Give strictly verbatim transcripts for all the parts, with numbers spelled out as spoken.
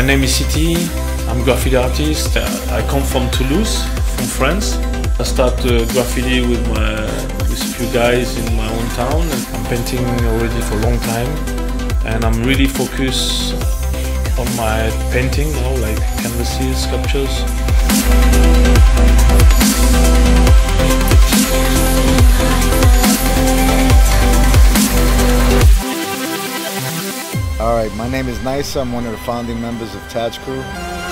name is CEET. I'm a graffiti artist. I come from Toulouse, from France. I started graffiti with, my, with a few guys in my own town. I'm painting already for a long time, and I'm really focused on my painting, you know, like canvases, sculptures. Alright, my name is Nice. I'm one of the founding members of T A T S C R U.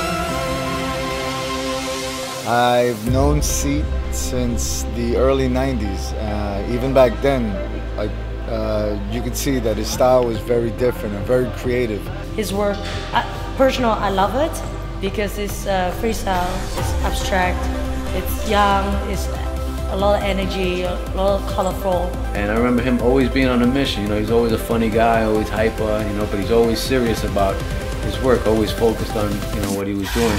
I've known CEET since the early nineties. Uh, even back then, I, uh, you could see that his style was very different and very creative. His work, I, personal, I love it because it's uh, freestyle, it's abstract, it's young, it's a lot of energy, a lot of colorful. And I remember him always being on a mission. You know, he's always a funny guy, always hyper, you know, but he's always serious about his work, always focused on, you know, what he was doing.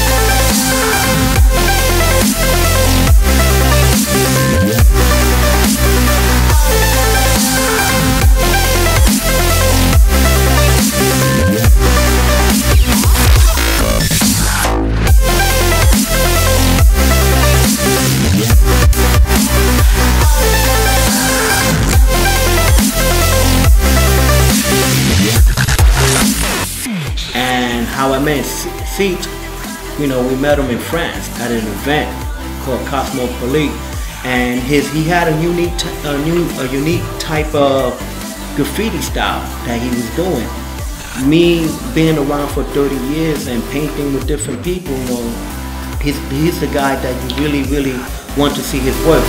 And how I met CEET, you know, we met him in France at an event called Cosmopolite, and his he had a unique, a new, a unique type of graffiti style that he was doing. Me being around for thirty years and painting with different people, you know, he's he's the guy that you really, really want to see his work.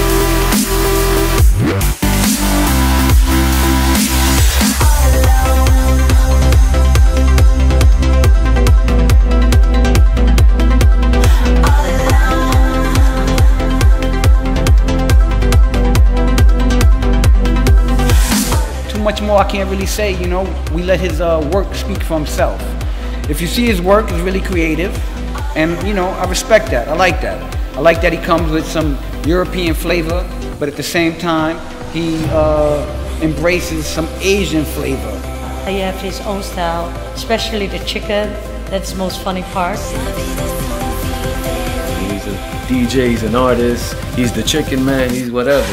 Much more I can't really say, you know. We let his uh, work speak for himself. If you see his work, it's really creative, and you know, I respect that. I like that. I like that he comes with some European flavor, but at the same time, he uh, embraces some Asian flavor. He has his own style, especially the chicken. That's the most funny part. He's a D J, he's an artist, he's the chicken man, he's whatever.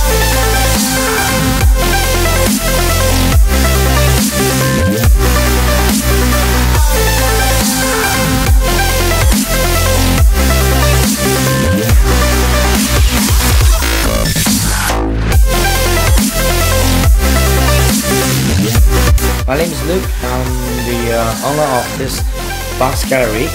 My name is Luke. I'm the uh, owner of this box gallery.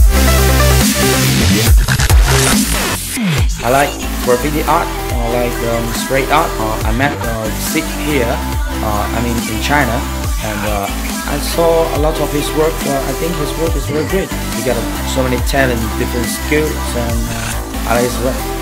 I like graffiti art, I like um, street art. Uh, I met uh, CEET here, uh, I mean in China, and uh, I saw a lot of his work. Uh, I think his work is very great. He got uh, so many talent, different skills, and uh, I like his work.